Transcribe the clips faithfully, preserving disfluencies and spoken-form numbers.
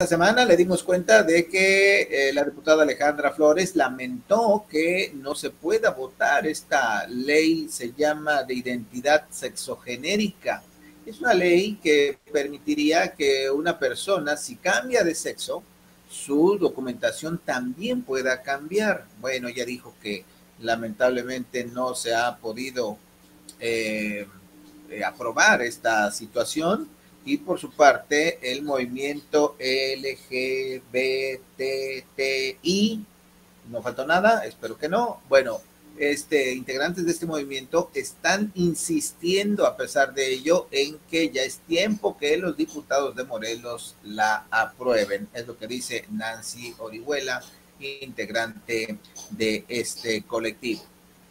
semana le dimos cuenta de que eh, la diputada Alejandra Flores lamentó que no se pueda votar esta ley, se llama de identidad sexogenérica. Es una ley que permitiría que una persona, si cambia de sexo, su documentación también pueda cambiar. Bueno, ella dijo que lamentablemente no se ha podido eh, eh, aprobar esta situación. Y por su parte, el movimiento L G B T I, no faltó nada, espero que no. Bueno, este, integrantes de este movimiento están insistiendo, a pesar de ello, en que ya es tiempo que los diputados de Morelos la aprueben. Es lo que dice Nancy Orihuela, integrante de este colectivo.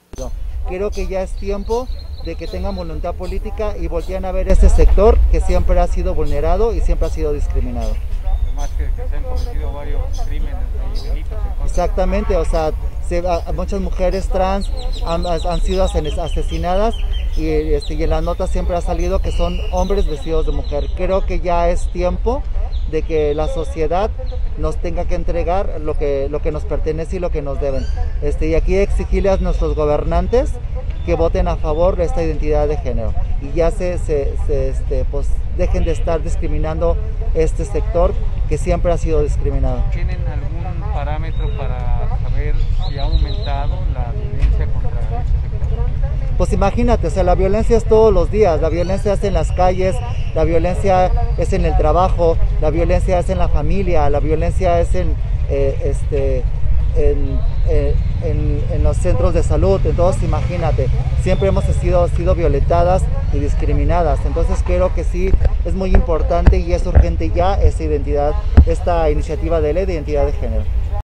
Creo que ya es tiempo de que tengan voluntad política y volteen a ver este sector que siempre ha sido vulnerado y siempre ha sido discriminado. Además que, que se han cometido varios crímenes y delitos. Exactamente, o sea, se, a, muchas mujeres trans han, han sido asesinadas y, este, y en las notas siempre ha salido que son hombres vestidos de mujer. Creo que ya es tiempo de que la sociedad nos tenga que entregar lo que, lo que nos pertenece y lo que nos deben. Este, y aquí exigirle a nuestros gobernantes que voten a favor de esta identidad de género y ya se, se, se este, pues, dejen de estar discriminando este sector que siempre ha sido discriminado. ¿Tienen algún parámetro para saber si ha aumentado la violencia contra este sector? Pues imagínate, o sea, la violencia es todos los días, la violencia es en las calles, la violencia es en el trabajo, la violencia es en la familia, la violencia es en, eh, este, en, eh, en, en los centros de salud. Entonces imagínate, siempre hemos sido, sido violentadas y discriminadas. Entonces creo que sí es muy importante y es urgente ya esta identidad, esta iniciativa de ley de identidad de género.